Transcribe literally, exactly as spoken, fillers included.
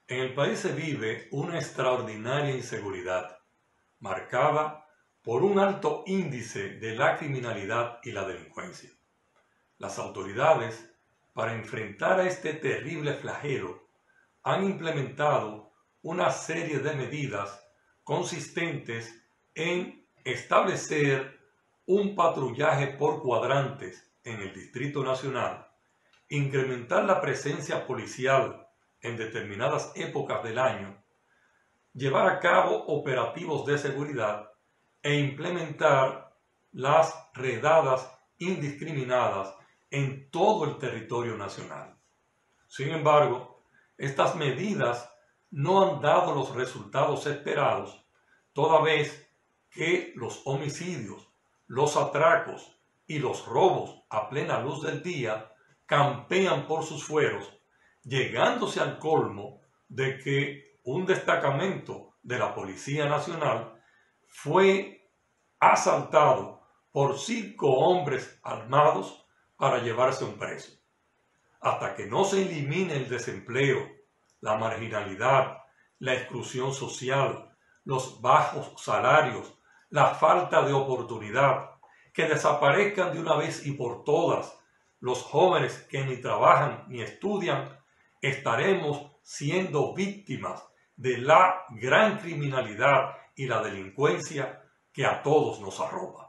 En el país se vive una extraordinaria inseguridad, marcada por un alto índice de la criminalidad y la delincuencia. Las autoridades, para enfrentar a este terrible flagelo, han implementado una serie de medidas consistentes en establecer un patrullaje por cuadrantes en el Distrito Nacional, incrementar la presencia policial en determinadas épocas del año, llevar a cabo operativos de seguridad e implementar las redadas indiscriminadas en todo el territorio nacional. Sin embargo, estas medidas no han dado los resultados esperados, toda vez que los homicidios, los atracos y los robos a plena luz del día campean por sus fueros, llegándose al colmo de que un destacamento de la Policía Nacional fue asaltado por cinco hombres armados para llevarse un preso. Hasta que no se elimine el desempleo, la marginalidad, la exclusión social, los bajos salarios, la falta de oportunidad, que desaparezcan de una vez y por todas los jóvenes que ni trabajan ni estudian, estaremos siendo víctimas de la gran criminalidad y la delincuencia que a todos nos arropa.